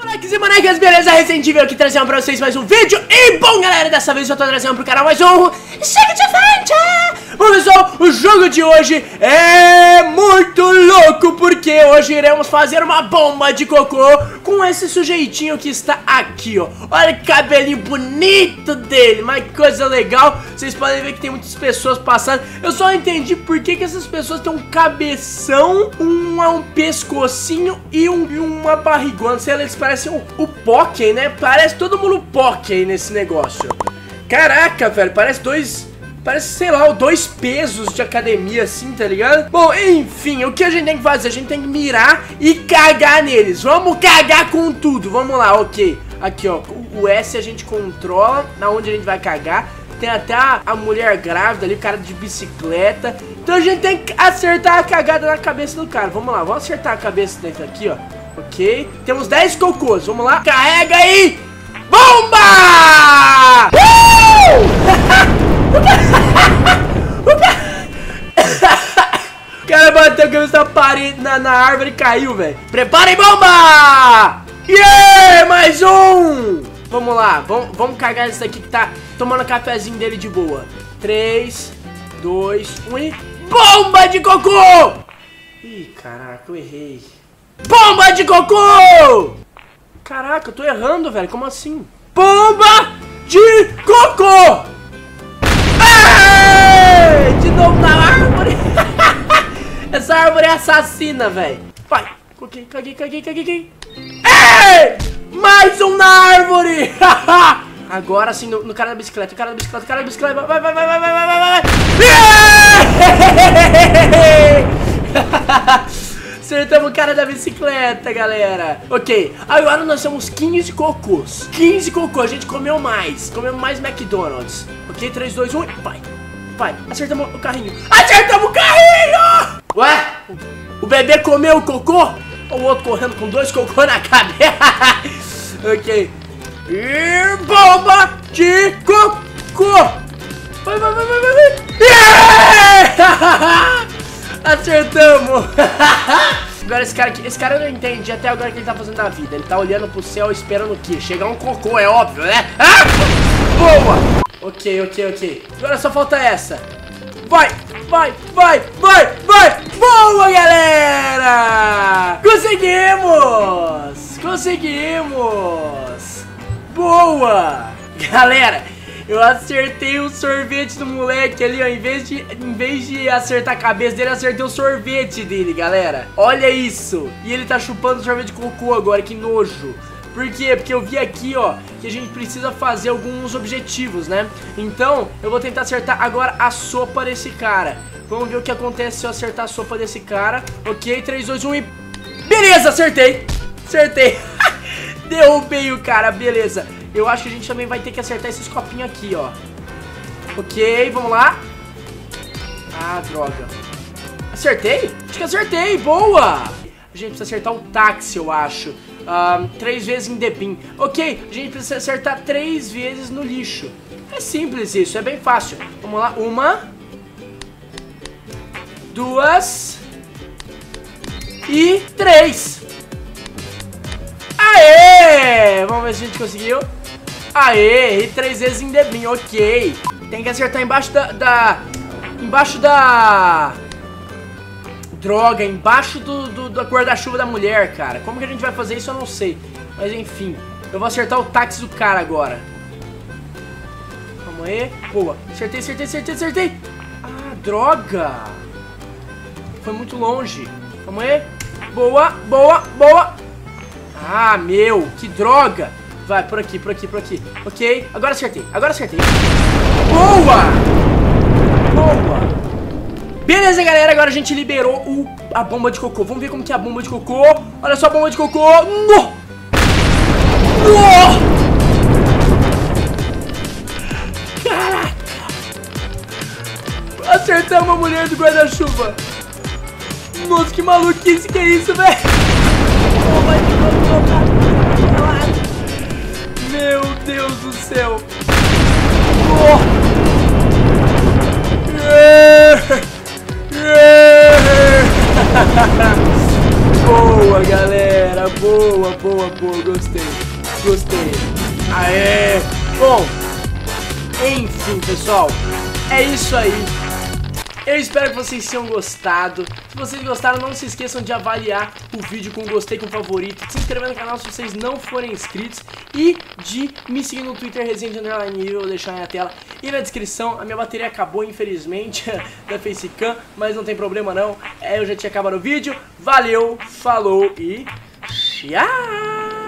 Moleques e bonecas, beleza? Resident Evil aqui trazendo pra vocês mais um vídeo. E bom, galera, dessa vez eu tô trazendo pro canal mais um Chega de Frente! Bom, pessoal, o jogo de hoje é muito louco, porque hoje iremos fazer uma bomba de cocô com esse sujeitinho que está aqui, ó. Olha que cabelinho bonito dele, mas que coisa legal. Vocês podem ver que tem muitas pessoas passando. Eu só não entendi por que essas pessoas têm um cabeção, um pescocinho e uma barrigona. Sei lá, eles parecem o Pokémon, né? Parece todo mundo Pokémon nesse negócio. Caraca, velho, parece, sei lá, dois pesos de academia assim, tá ligado? Bom, enfim, o que a gente tem que fazer? A gente tem que mirar e cagar neles. Vamos cagar com tudo, vamos lá, ok. Aqui, ó, o S a gente controla na onde a gente vai cagar. Tem até a mulher grávida ali, o cara de bicicleta. Então a gente tem que acertar a cagada na cabeça do cara. Vamos lá, vamos acertar a cabeça dentro aqui, ó. Ok, temos 10 cocôs, vamos lá. Carrega aí! Bomba! O cara bateu a cabeça na parede, na árvore e caiu, velho. Preparem bomba! Yeah! Mais um! Vamos lá, vamos cagar esse daqui que tá tomando o cafezinho dele de boa. 3, 2, 1 e... Bomba de cocô! Ih, caraca, eu errei. Bomba de cocô! Caraca, eu tô errando, velho, como assim? Bomba de cocô! Ei! De novo na árvore! Essa árvore é assassina, velho. Vai, caguei. Ei! Mais um na árvore! Agora sim, no cara da bicicleta, vai. Acertamos o cara da bicicleta, galera. Ok, agora nós temos 15 cocôs. 15 cocôs, a gente comeu mais McDonald's. Ok, 3, 2, 1, vai. Acertamos o carrinho. Ué, o bebê comeu o cocô? O outro correndo com 2 cocô na cabeça. Ok. E bomba de cocô. Vai. Yeah! Acertamos. Agora esse cara eu não entendi até agora o que ele tá fazendo da vida. Ele tá olhando pro céu esperando o quê? Chegar um cocô, é óbvio, né? Ah! Boa. Ok. Agora só falta essa. Vai. Boa, galera! Conseguimos! Boa! Galera, eu acertei o sorvete do moleque ali, ó. Em vez de acertar a cabeça dele, acertei o sorvete dele, galera. Olha isso! E ele tá chupando sorvete de cocô agora, que nojo. Por quê? Porque eu vi aqui, ó, que a gente precisa fazer alguns objetivos, né? Então, eu vou tentar acertar agora a sopa desse cara. Vamos ver o que acontece se eu acertar a sopa desse cara. Ok, 3, 2, 1 e... Beleza, acertei! Derrubei o cara, beleza. Eu acho que a gente também vai ter que acertar esses copinhos aqui, ó. Ok, vamos lá. Ah, droga. Acertei? Acho que acertei, boa! A gente precisa acertar o táxi, eu acho. 3 vezes em The Bin. Ok, a gente precisa acertar 3 vezes no lixo. É simples isso, é bem fácil. Vamos lá, 1, 2 e 3. Aê! Vamos ver se a gente conseguiu. Aê! E 3 vezes em The Bin, ok. Tem que acertar embaixo da... Droga, embaixo do guarda-chuva da mulher, cara. Como que a gente vai fazer isso eu não sei. Mas enfim, eu vou acertar o táxi do cara agora. Vamos aí. Boa, acertei. Ah, droga. Foi muito longe. Vamos aí. Boa. Ah, meu, que droga. Vai, por aqui. Ok, agora acertei. Boa. Beleza, galera, agora a gente liberou a bomba de cocô. Vamos ver como que é a bomba de cocô. Olha só a bomba de cocô. Caraca. Acertamos a mulher do guarda-chuva. Nossa, que maluquice que é isso, velho. Bomba de cocô. Meu Deus do céu. Boa, galera, boa. boa, gostei. Gostei. Aê! Bom, enfim, pessoal, é isso aí. Eu espero que vocês tenham gostado. Se vocês gostaram, não se esqueçam de avaliar o vídeo com gostei, com favorito, de se inscrever no canal se vocês não forem inscritos e de me seguir no Twitter, Resende_Evil, eu vou deixar aí na tela e na descrição. A minha bateria acabou, infelizmente, da Facecam, mas não tem problema não, eu já tinha acabado o vídeo. Valeu, falou e tchau!